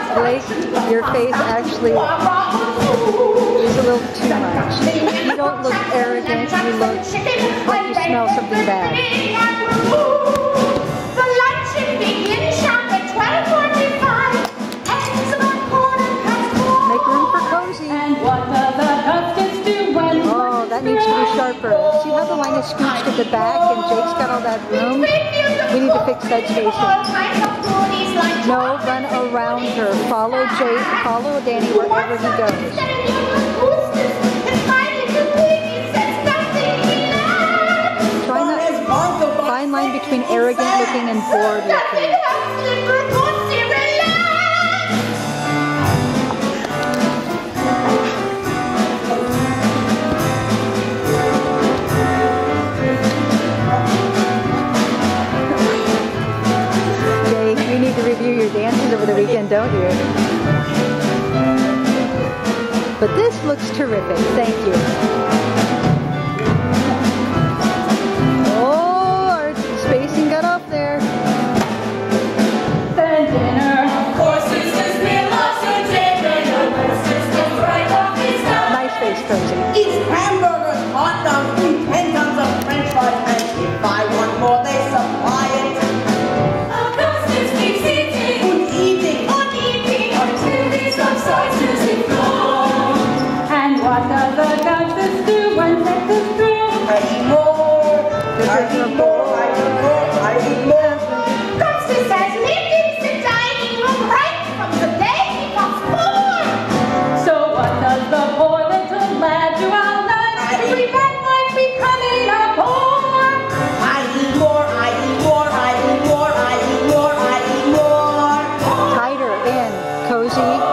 Blake, your face actually is a little too much. You don't look arrogant, you look like you smell something bad. The luncheon begins sharp at 12:45. Make room for Cozy. And what does the hostess do when... Oh, that needs to be sharper. See how the line is scooched at the back and Jake's got all that room? We need to fix that spacing. No, run around her. Follow Jake, follow Danny wherever he goes. Try that fine line between arrogant looking and bored looking. Jake, you need to review your dances over the weekend, don't you? But this looks terrific. Thank you. Oh, our spacing got off there. Then dinner. Nice face, Cozy. Eat hamburgers, hot dogs, eat 10 tons of french fries, and if I want more, they supply it. Good eating. Until these subsides music flows. And what does the hostess do when sex is through? I eat more. I eat more. I eat more. I eat more. Constance has lived in the dining room right from the day he was born. So what does the poor little lad do all night to prevent life becoming a bore? I eat more. I eat more. I eat more. I eat more. I eat more. Tighter in, Cozy.